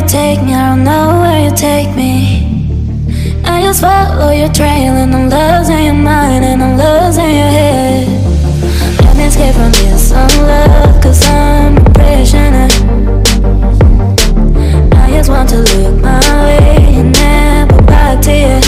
take me, I don't know where you take me. I just follow your trail and I'm losing your mind and I'm losing your head. Let me escape from this love, cause I'm a prisoner. I just want to look my way and never back to you.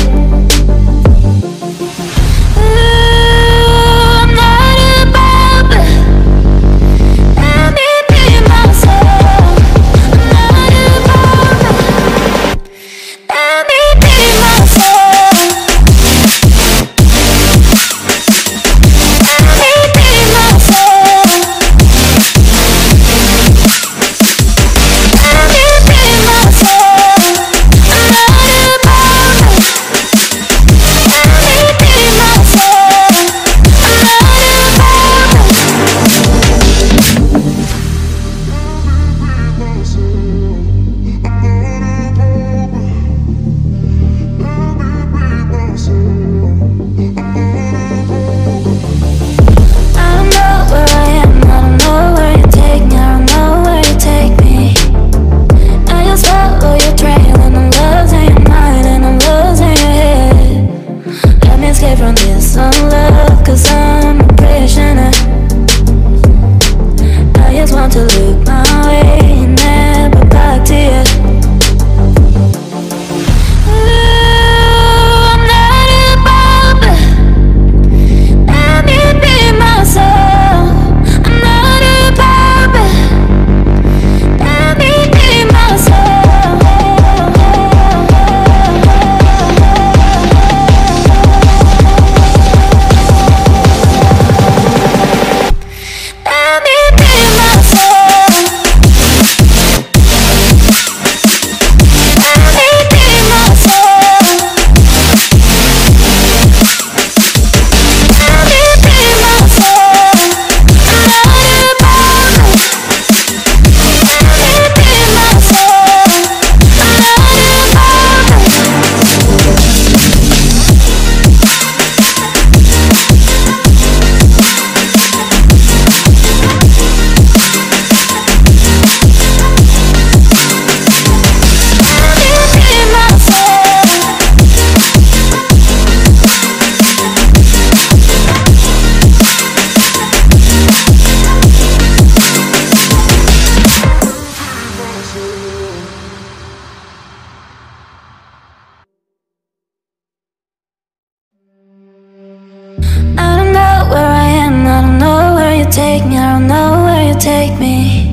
Take me, I don't know where you take me.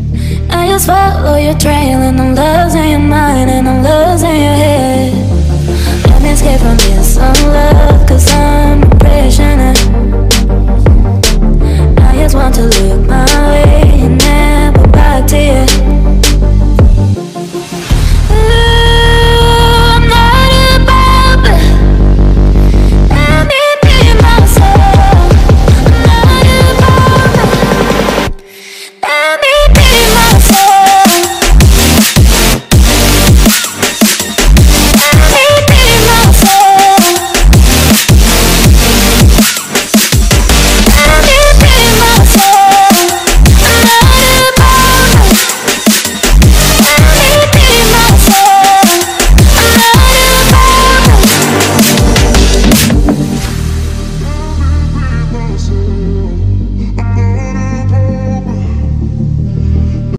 I just follow your trail and I'm losing your mind and I'm losing your head. Let me escape from this love, cause I'm a prisoner. I just want to look